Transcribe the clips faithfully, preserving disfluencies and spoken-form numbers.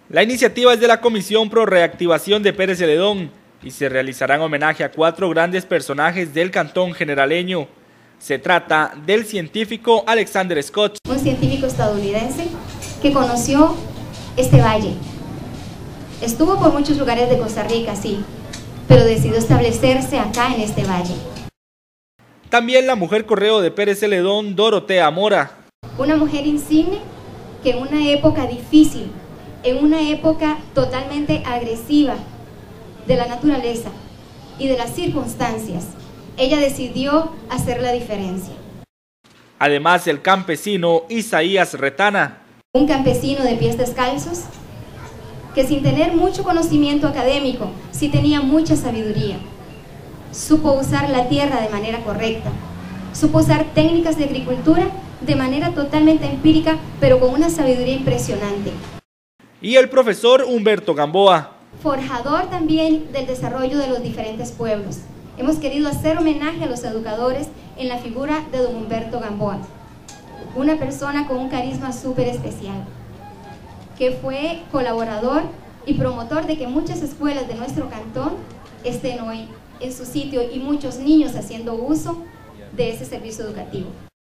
La iniciativa es de la Comisión Pro Reactivación de Pérez Celedón y se realizará en homenaje a cuatro grandes personajes del cantón generaleño. Se trata del científico Alexander Scott, un científico estadounidense que conoció este valle. Estuvo por muchos lugares de Costa Rica, sí, pero decidió establecerse acá en este valle. También la mujer correo de Pérez Celedón, Dorotea Mora. Una mujer insigne que en una época difícil, en una época totalmente agresiva de la naturaleza y de las circunstancias, ella decidió hacer la diferencia. Además, el campesino Isaías Retana. Un campesino de pies descalzos que sin tener mucho conocimiento académico, sí tenía mucha sabiduría. Supo usar la tierra de manera correcta, supo usar técnicas de agricultura de manera totalmente empírica, pero con una sabiduría impresionante. Y el profesor Humberto Gamboa, forjador también del desarrollo de los diferentes pueblos. Hemos querido hacer homenaje a los educadores en la figura de don Humberto Gamboa, una persona con un carisma súper especial, que fue colaborador y promotor de que muchas escuelas de nuestro cantón estén hoy en su sitio y muchos niños haciendo uso de ese servicio educativo.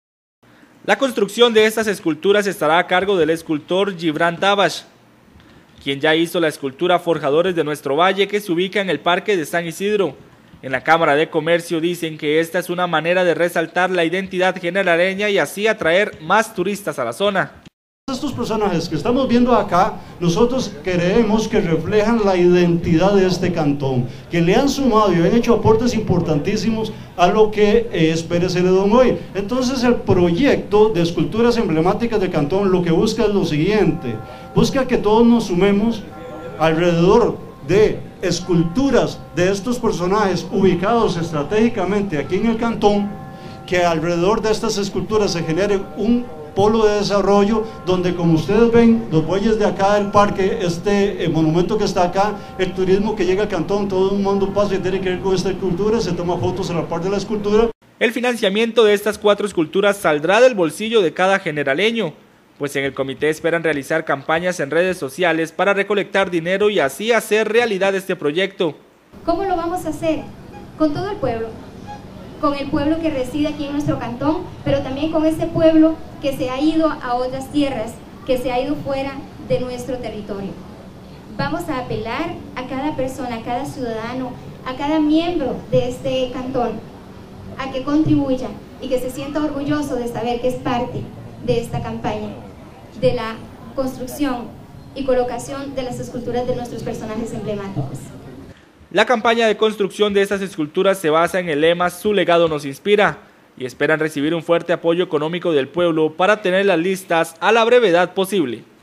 La construcción de estas esculturas estará a cargo del escultor Gibran Tabash, quien ya hizo la escultura Forjadores de Nuestro Valle, que se ubica en el Parque de San Isidro. En la Cámara de Comercio dicen que esta es una manera de resaltar la identidad generaleña y así atraer más turistas a la zona. Estos personajes que estamos viendo acá, nosotros creemos que reflejan la identidad de este cantón, que le han sumado y han hecho aportes importantísimos a lo que es Pérez Celedón hoy. Entonces el proyecto de esculturas emblemáticas del cantón lo que busca es lo siguiente: busca que todos nos sumemos alrededor de esculturas de estos personajes ubicados estratégicamente aquí en el cantón, que alrededor de estas esculturas se genere un polo de desarrollo donde, como ustedes ven, los bueyes de acá del parque, este eh, monumento que está acá, el turismo que llega al cantón, todo el mundo pasa y tiene que ver con esta escultura, se toma fotos a la parte de la escultura. El financiamiento de estas cuatro esculturas saldrá del bolsillo de cada generaleño, pues en el comité esperan realizar campañas en redes sociales para recolectar dinero y así hacer realidad este proyecto. ¿Cómo lo vamos a hacer? Con todo el pueblo, con el pueblo que reside aquí en nuestro cantón, pero también con ese pueblo que se ha ido a otras tierras, que se ha ido fuera de nuestro territorio. Vamos a apelar a cada persona, a cada ciudadano, a cada miembro de este cantón, a que contribuya y que se sienta orgulloso de saber que es parte de esta campaña, de la construcción y colocación de las esculturas de nuestros personajes emblemáticos. La campaña de construcción de estas esculturas se basa en el lema "Su legado nos inspira" y esperan recibir un fuerte apoyo económico del pueblo para tenerlas listas a la brevedad posible.